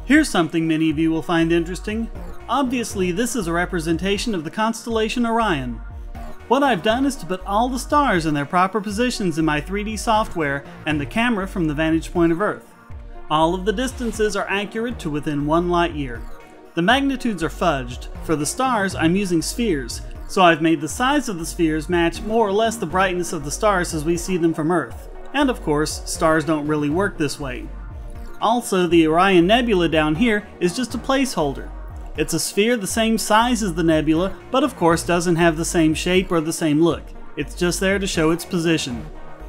Here's something many of you will find interesting. Obviously, this is a representation of the constellation Orion. What I've done is to put all the stars in their proper positions in my 3D software and the camera from the vantage point of Earth. All of the distances are accurate to within 1 light year. The magnitudes are fudged. For the stars, I'm using spheres, so I've made the size of the spheres match more or less the brightness of the stars as we see them from Earth. And of course, stars don't really work this way. Also, the Orion Nebula down here is just a placeholder. It's a sphere the same size as the nebula, but of course doesn't have the same shape or the same look. It's just there to show its position.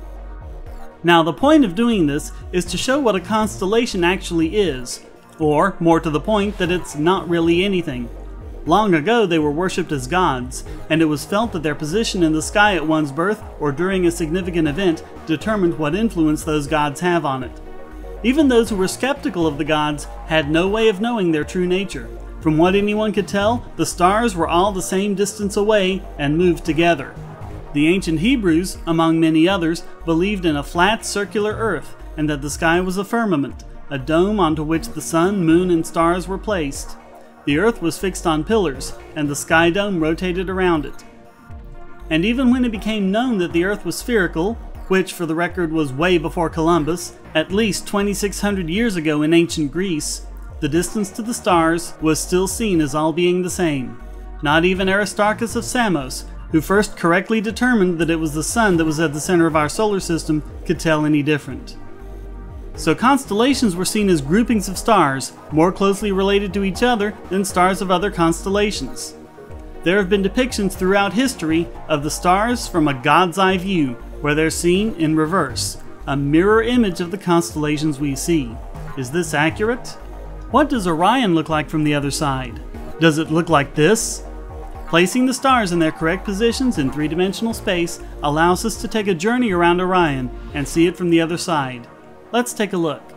Now, the point of doing this is to show what a constellation actually is, or, more to the point, that it's not really anything. Long ago, they were worshipped as gods, and it was felt that their position in the sky at one's birth or during a significant event determined what influence those gods have on it. Even those who were skeptical of the gods had no way of knowing their true nature. From what anyone could tell, the stars were all the same distance away and moved together. The ancient Hebrews, among many others, believed in a flat circular earth and that the sky was a firmament, a dome onto which the sun, moon, and stars were placed. The earth was fixed on pillars, and the sky dome rotated around it. And even when it became known that the earth was spherical, which for the record was way before Columbus, at least 2,600 years ago in ancient Greece, the distance to the stars was still seen as all being the same. Not even Aristarchus of Samos, who first correctly determined that it was the sun that was at the center of our solar system, could tell any different. So constellations were seen as groupings of stars, more closely related to each other than stars of other constellations. There have been depictions throughout history of the stars from a god's eye view, where they're seen in reverse, a mirror image of the constellations we see. Is this accurate? What does Orion look like from the other side? Does it look like this? Placing the stars in their correct positions in three-dimensional space allows us to take a journey around Orion and see it from the other side. Let's take a look.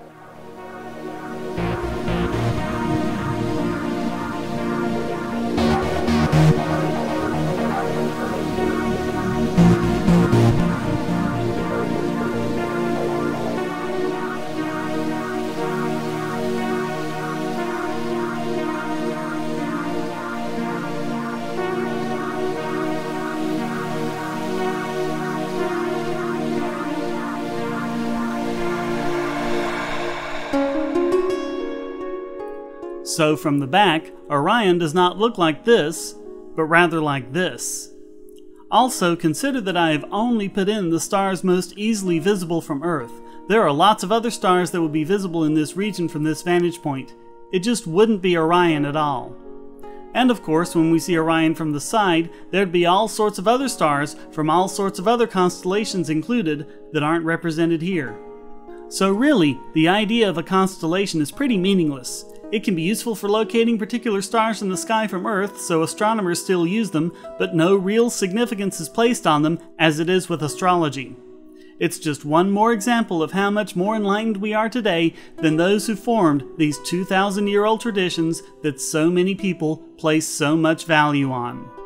So from the back, Orion does not look like this, but rather like this. Also, consider that I have only put in the stars most easily visible from Earth. There are lots of other stars that would be visible in this region from this vantage point. It just wouldn't be Orion at all. And of course, when we see Orion from the side, there'd be all sorts of other stars from all sorts of other constellations included that aren't represented here. So really, the idea of a constellation is pretty meaningless. It can be useful for locating particular stars in the sky from Earth, so astronomers still use them, but no real significance is placed on them as it is with astrology. It's just one more example of how much more enlightened we are today than those who formed these 2,000-year-old traditions that so many people place so much value on.